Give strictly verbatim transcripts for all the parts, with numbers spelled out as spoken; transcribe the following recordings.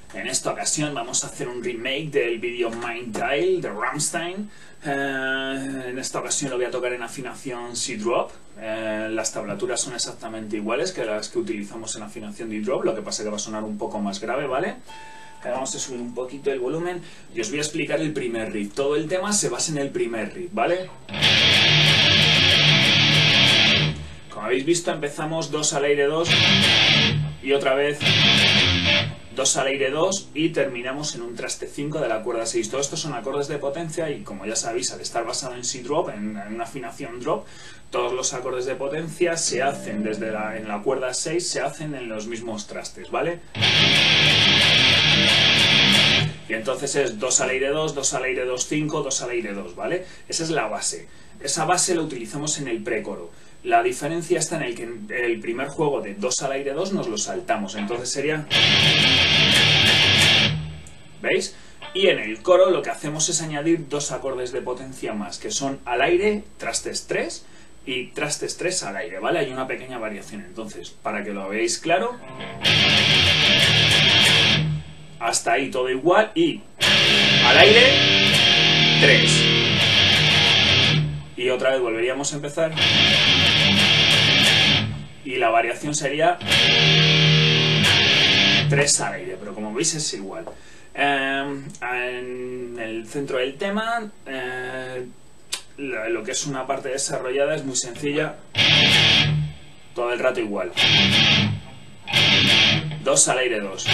En esta ocasión vamos a hacer un remake del vídeo Mein Teil de Rammstein. Eh, en esta ocasión lo voy a tocar en afinación C-drop. Eh, las tablaturas son exactamente iguales que las que utilizamos en afinación D-drop, lo que pasa es que va a sonar un poco más grave, ¿vale? Ahora vamos a subir un poquito el volumen y os voy a explicar el primer riff. Todo el tema se basa en el primer riff, ¿vale? Como habéis visto, empezamos dos al aire dos y otra vez dos al aire dos y terminamos en un traste cinco de la cuerda seis. Todo esto son acordes de potencia y, como ya sabéis, al estar basado en C-drop, en, en una afinación drop, todos los acordes de potencia se hacen desde la, en la cuerda seis, se hacen en los mismos trastes, ¿vale? Y entonces es dos al aire dos, dos al aire dos, cinco, dos al aire dos, ¿vale? Esa es la base. Esa base la utilizamos en el precoro. La diferencia está en el que en el primer juego de dos al aire dos nos lo saltamos, entonces sería... ¿Veis? Y en el coro lo que hacemos es añadir dos acordes de potencia más, que son al aire, trastes tres y trastes tres al aire, ¿vale? Hay una pequeña variación, entonces, para que lo veáis claro, hasta ahí todo igual y al aire, tres. Y otra vez volveríamos a empezar y la variación sería tres al aire, pero como veis es igual. Eh, en el centro del tema, eh, lo que es una parte desarrollada es muy sencilla, todo el rato igual. dos al aire dos.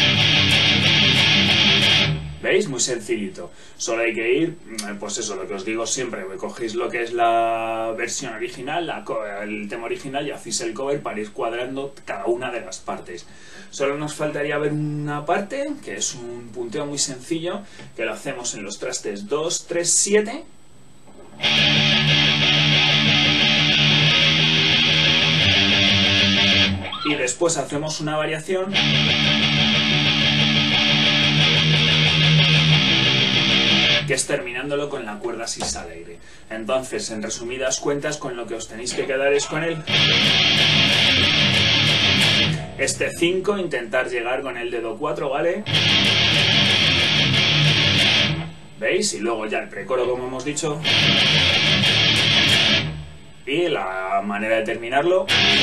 ¿Veis? Muy sencillito. Solo hay que ir, pues eso, lo que os digo siempre, cogéis lo que es la versión original, la, el tema original, y hacéis el cover para ir cuadrando cada una de las partes. Solo nos faltaría ver una parte, que es un punteo muy sencillo, que lo hacemos en los trastes dos, tres, siete. Y después hacemos una variación que es terminándolo con la cuerda seis al aire. Entonces, en resumidas cuentas, con lo que os tenéis que quedar es con el este cinco, intentar llegar con el dedo cuatro, ¿vale? ¿Veis? Y luego ya el precoro, como hemos dicho. Y la manera de terminarlo,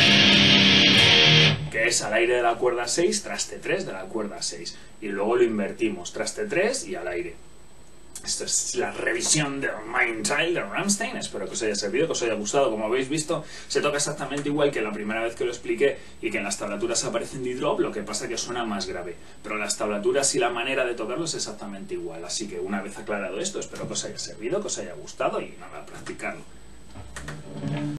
que es al aire de la cuerda seis, traste tres de la cuerda seis. Y luego lo invertimos, traste tres y al aire. Esta es la revisión de Mein Teil de Rammstein. Espero que os haya servido, que os haya gustado. Como habéis visto, se toca exactamente igual que la primera vez que lo expliqué y que en las tablaturas aparece en D-drop, lo que pasa que suena más grave. Pero las tablaturas y la manera de tocarlo es exactamente igual. Así que una vez aclarado esto, espero que os haya servido, que os haya gustado y nada, a practicarlo.